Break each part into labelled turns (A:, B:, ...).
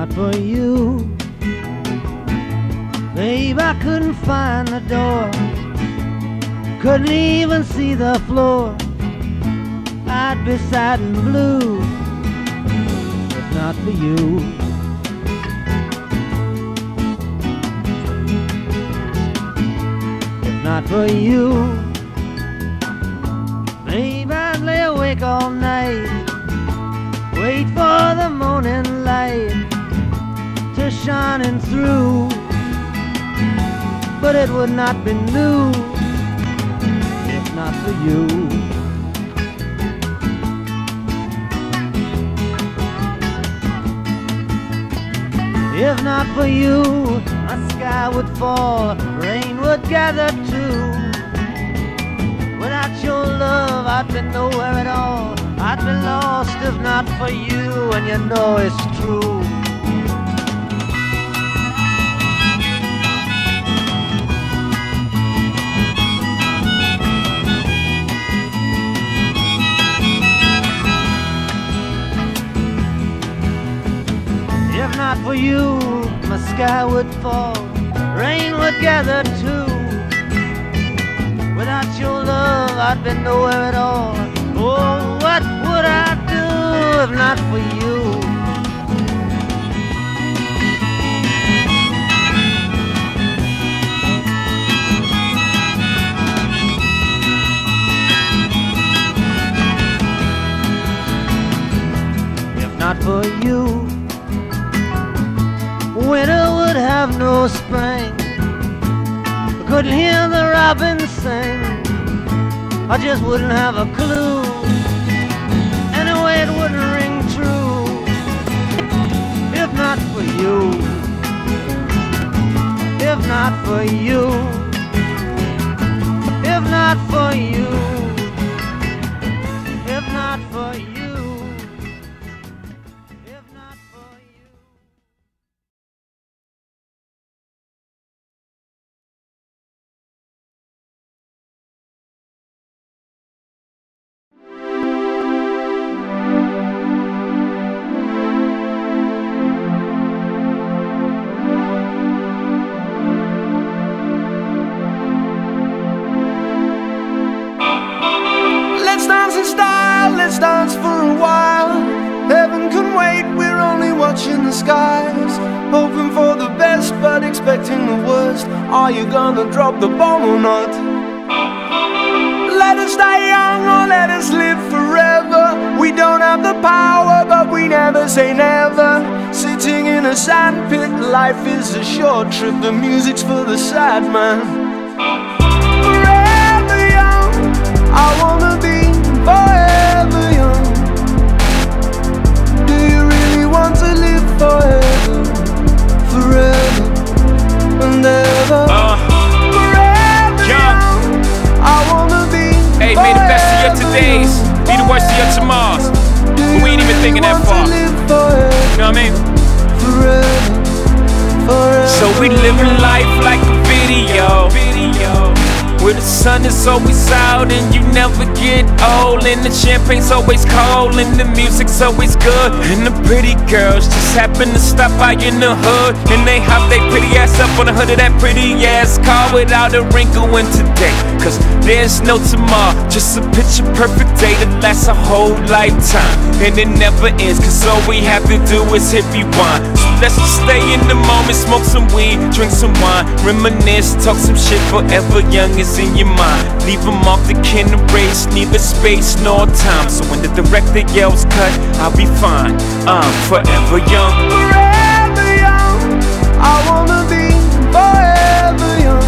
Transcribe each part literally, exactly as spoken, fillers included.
A: not for you, babe, I couldn't find the door, couldn't even see the floor. I'd be sad and blue if not for you. If not for you, babe, I'd lay awake all night, wait for the morning light to shining through, but it would not be new if not for you. If not for you, my sky would fall, rain would gather too. Without your love, I'd be nowhere at all, I'd be lost if not for you, and you know it's true. If not for you, my sky would fall, rain would gather too. Without your love, I'd be nowhere at all. Oh, what would I do if not for you? If not for you, winter would have no spring, I couldn't hear the robins sing, I just wouldn't have a clue, anyway it wouldn't ring true. If not for you, if not for you, if not for you, if not for you.
B: Let's dance for a while. Heaven can wait, we're only watching the skies, hoping for the best but expecting the worst. Are you gonna drop the bomb or not? Let us die young or let us live forever. We don't have the power but we never say never. Sitting in a sandpit, life is a short trip, the music's for the sad man. Forever young, I wanna be forever young. Do you really want to live forever? Forever and ever. uh, Forever young, young, I wanna be.
C: Hey, may the best of your todays be the worst of your tomorrows, but we ain't even thinking that far. You know what I mean?
B: Forever, forever.
C: So we living life like a video, video where the sun is always out and you never get old, and the champagne's always cold and the music's always good, and the pretty girls just happen to stop by in the hood, and they hop they pretty ass up on the hood of that pretty ass car without a wrinkle in today, cause there's no tomorrow, just a picture perfect day that lasts a whole lifetime, and it never ends, cause all we have to do is hit rewind. So let's just stay in the moment, smoke some weed, drink some wine, reminisce, talk some shit. Forever young is in your mind. Leave them off the can erase, neither space nor time. So when the director yells cut, I'll be fine. I'm forever young.
B: Forever young, I wanna be forever young.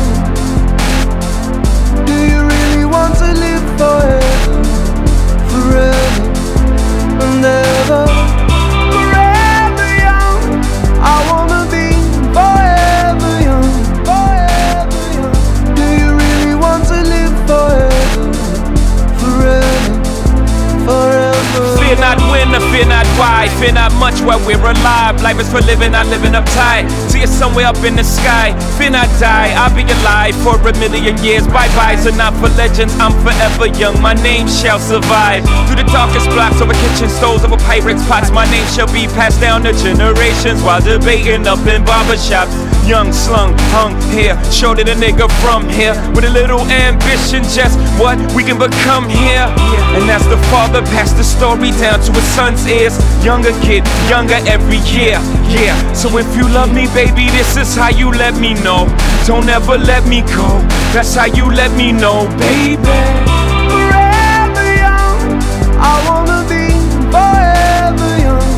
B: Do you really want to live forever? Forever and ever. Forever young, I wanna be forever young. Forever young. Do you really want to live forever? Forever, forever.
C: Fear not when or fear not why. life and not much while we're alive. Life is for living, not living uptight. See it somewhere up in the sky. Fear not die, I'll be alive for a million years. Bye-byes are not for legends, I'm forever young. My name shall survive. Through the darkest blocks, over kitchen stoves, over Pyrex pots, my name shall be passed down to generations while debating up in barbershops. Young, slung, hung here, showed it a nigga from here with a little ambition, just what we can become here. And as the father passed the story down to his son's ears, younger kid, younger every year. Yeah, so if you love me, baby, this is how you let me know. Don't ever let me go, that's how you let me know, baby.
B: Forever young, I wanna be forever young.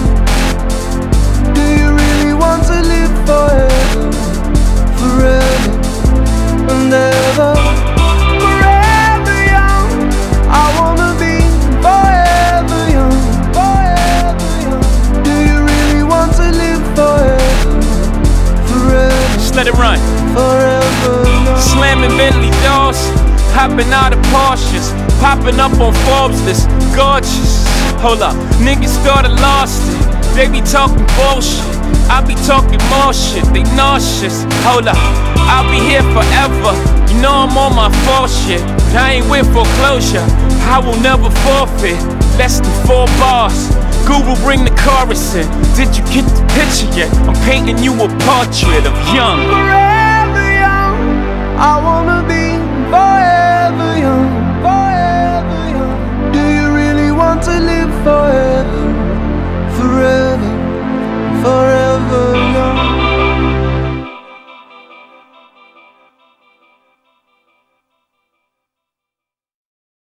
B: Do you really want to live forever, forever and ever? Forever young, I wanna be forever young, forever young. Do you really want to live forever, forever?
C: Just let it run.
B: Forever young.
C: Slamming Bentley doors, hopping out of Porsches, popping up on Forbes list, gorgeous. Hold up, niggas started lost it. They be talking bullshit, I be talking more shit. They nauseous. Hold up, I'll be here forever. You know I'm on my full shit, but I ain't with foreclosure. I will never forfeit. Less than four bars. Google, bring the chorus in. Did you get the picture yet? I'm painting you a portrait of young.
B: Forever young, I wanna be forever.